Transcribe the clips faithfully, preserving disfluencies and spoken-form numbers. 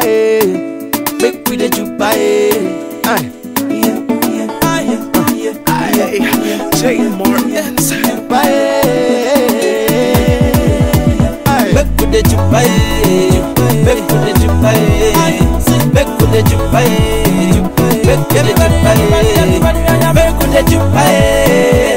eh. Make we the jupa eh. Aye. Yeah, yeah, aye, yeah, aye. Jay Martins. Jupa eh. Aye. Make we the jupa eh. Make we the jupa eh. Make we the jupa eh. Make we the jupa eh. Make we the jupa eh.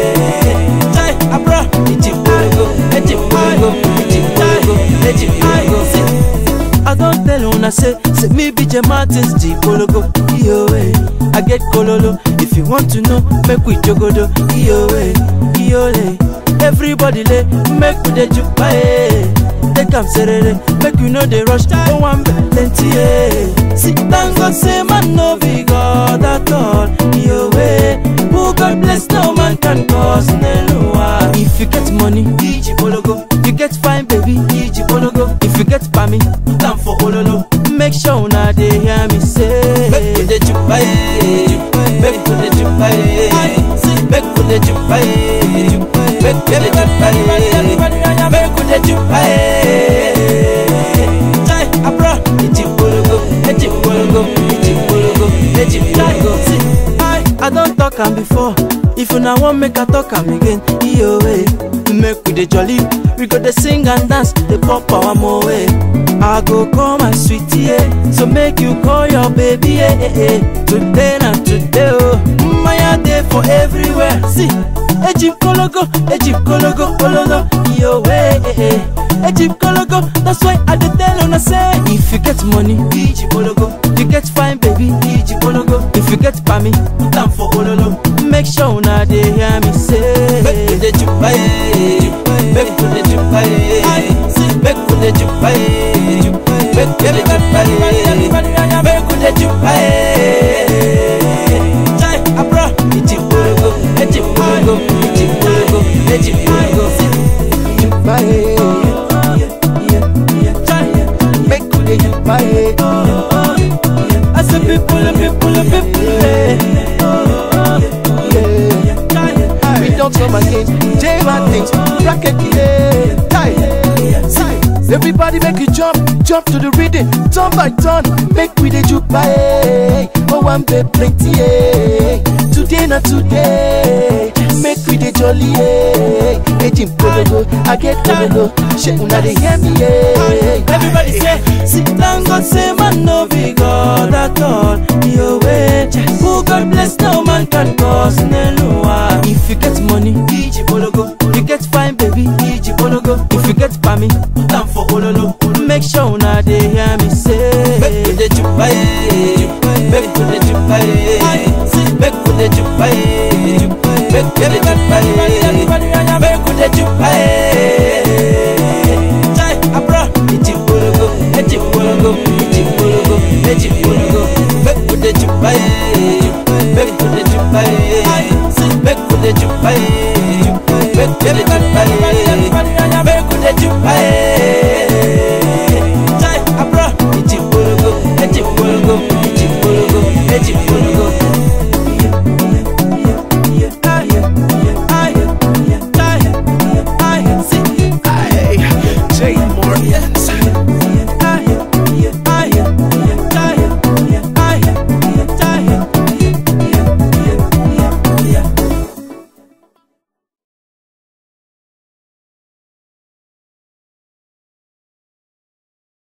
I don't tell una say, say me be Jay Martins, G Pologo, yo eh. I get kololo, if you want to know, make we jogodo, yo eh, yo eh. Everybody lay, make we the jupa eh. Take am serere, make you know they rush, no one plenty eh. Sit down, God say man no be God at all, yo eh. Who God bless, no man can cause Nelua. If you get money, D J Pologo. You get fine, baby, D J Pologo. If you get pammy, time for Ololo. Make sure now they hear me say, make with the jupa eh, make with the jupa eh, make with the jupa eh, make with the jupa eh, make with the jupa eh. Jai, abra, D J Pologo, D J Pologo, D J Pologo, D J Pologo. I don't talk am before. If you now want make I talk am again, yo eh. Make we the jolly, we go the sing and dance, the pop our more way. I go call my sweetie, eh. So make you call your baby, eh, eh, eh. Today and today, oh, my day for everywhere. See, Egypt Kologo, Egypt Kologo, Ololo, yo eh, eh, eh. Egypt Kologo, that's why I dey tell una say, if you get money, D J Pologo. You get fine, baby, D J Pologo. If you get pammy, time for Ololo. Make sure now they hear me say, make with the jupa eh, make with the jupa eh, make with the jupa eh, make with the jupa eh, make with the jupa eh. Jai, abra, D J Pologo, D J Pologo, D J Pologo, D J Pologo. Jupa eh, Jai, make with the jupa eh. I say people, people, people eh. Don't come again, Jay Martins, bracket yeah, tight, side. Everybody make you jump, jump to the rhythm, turn by turn, make we the jupa eh. Oh, one bed plenty eh. Today not today, make we the jolly eh. Agent Pologo, I get Pologo, shit una they hear me eh. Everybody say, sit down, God say man no be God at all, yo eh. Who God bless, no man can cause Nelua. If you get money, D J Pologo. You get fine, baby, D J Pologo. If you get pammy, time for Ololo. Make sure now they hear me say, make with the jupa eh, make with the jupa eh, make with the jupa eh, make with the jupa eh, make with the jupa